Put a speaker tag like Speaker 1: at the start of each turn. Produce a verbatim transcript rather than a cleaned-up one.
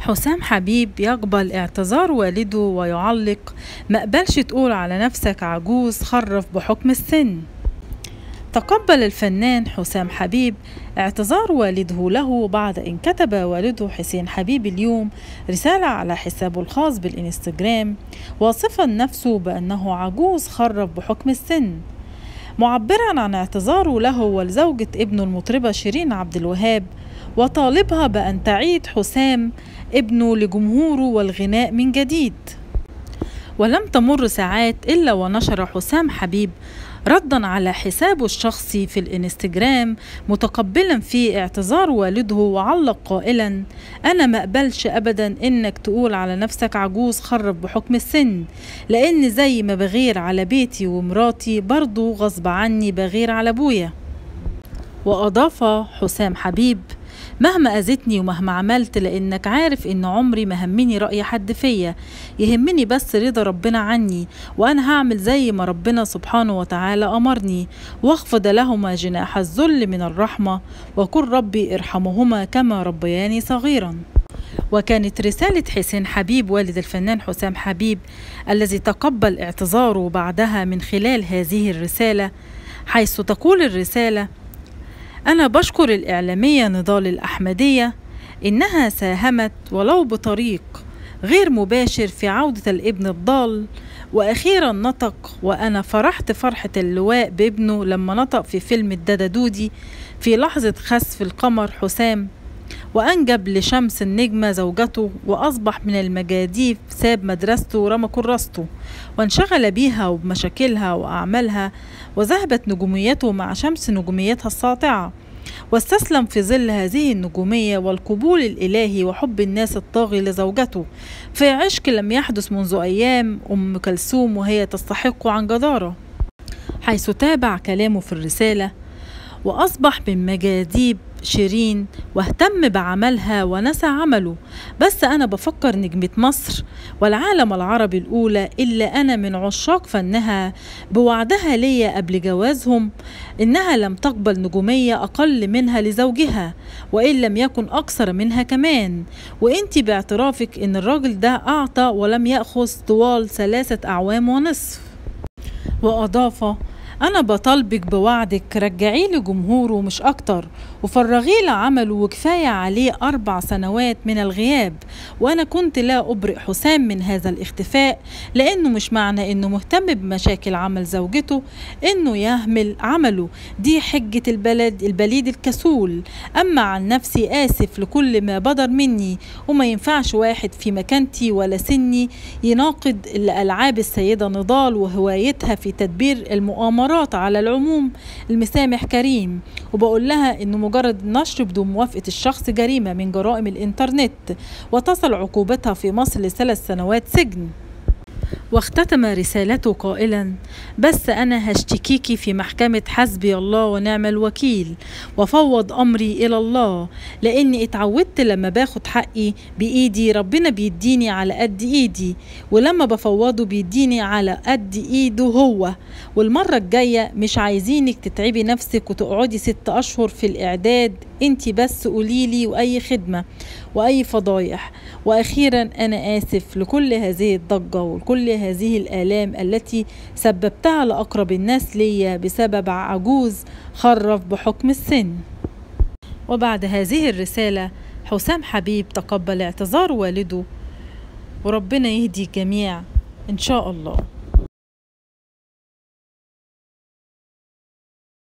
Speaker 1: حسام حبيب يقبل اعتذار والده ويعلق: مقبلش تقول على نفسك عجوز خرف بحكم السن. تقبل الفنان حسام حبيب اعتذار والده له بعد ان كتب والده حسين حبيب اليوم رسالة على حسابه الخاص بالإنستغرام واصفا نفسه بأنه عجوز خرف بحكم السن، معبرا عن اعتذاره له ولزوجة ابنه المطربة شيرين عبد الوهاب، وطالبها بأن تعيد حسام ابنه لجمهوره والغناء من جديد. ولم تمر ساعات إلا ونشر حسام حبيب ردا على حسابه الشخصي في الانستجرام متقبلا فيه اعتذار والده، وعلق قائلا: أنا ما أقبلش أبدا إنك تقول على نفسك عجوز خرف بحكم السن، لأن زي ما بغير على بيتي ومراتي برضو غصب عني بغير على أبويا. وأضاف حسام حبيب: مهما أذتني ومهما عملت، لأنك عارف إن عمري ما همني رأي حد فيا، يهمني بس رضا ربنا عني، وأنا هعمل زي ما ربنا سبحانه وتعالى أمرني، واخفض لهما جناح الذل من الرحمة، وقل ربي ارحمهما كما ربياني صغيرا. وكانت رسالة حسين حبيب والد الفنان حسام حبيب الذي تقبل اعتذاره بعدها من خلال هذه الرسالة، حيث تقول الرسالة: أنا بشكر الإعلامية نضال الأحمدية، إنها ساهمت ولو بطريق غير مباشر في عودة الابن الضال، وأخيرا نطق، وأنا فرحت فرحة اللواء بابنه لما نطق في فيلم الدادا دودي في لحظة خسف القمر حسام، وأنجب لشمس النجمة زوجته، وأصبح من المجاديف، ساب مدرسته ورمى كراسته وانشغل بيها وبمشاكلها وأعمالها، وذهبت نجوميته مع شمس نجوميتها الساطعة، واستسلم في ظل هذه النجومية والقبول الإلهي وحب الناس الطاغي لزوجته في عشق لم يحدث منذ أيام أم كلثوم وهي تستحق عن جدارة، حيث تابع كلامه في الرسالة: وأصبح من مجاديب شيرين واهتم بعملها ونسى عمله، بس أنا بفكر نجمة مصر والعالم العربي الأولى إلا أنا من عشاق فنها بوعدها ليا قبل جوازهم إنها لم تقبل نجومية أقل منها لزوجها، وإن لم يكن أكثر منها كمان، وإنتي باعترافك إن الراجل ده أعطى ولم يأخذ طوال ثلاثة أعوام ونصف. وأضاف: أنا بطالبك بوعدك رجعيه لجمهوره مش أكتر، وفرغيه لعمله، وكفاية عليه أربع سنوات من الغياب، وأنا كنت لا أبرئ حسام من هذا الاختفاء، لأنه مش معنى أنه مهتم بمشاكل عمل زوجته أنه يهمل عمله، دي حجة البلد البليد الكسول. أما عن نفسي آسف لكل ما بدر مني، وما ينفعش واحد في مكانتي ولا سني يناقض الألعاب السيدة نضال وهوايتها في تدبير المؤامرات على العموم. المسامح كريم، وبقول لها انه مجرد النشر بدون موافقة الشخص جريمة من جرائم الانترنت، وتصل عقوبتها في مصر لثلاث سنوات سجن. واختتم رسالته قائلا: بس أنا هشتكيكي في محكمة حسبي الله ونعم الوكيل، وفوض أمري إلى الله، لأني اتعودت لما باخد حقي بإيدي ربنا بيديني على قد إيدي، ولما بفوضه بيديني على قد إيده هو، والمرة الجاية مش عايزينك تتعبي نفسك وتقعدي ست أشهر في الإعداد، انتي بس قوليلي وأي خدمة وأي فضايح. وأخيرا أنا آسف لكل هذه الضجة وكل هذه الآلام التي سببتها لأقرب الناس ليا بسبب عجوز خرف بحكم السن. وبعد هذه الرسالة حسام حبيب تقبل اعتذار والده، وربنا يهدي الجميع إن شاء الله.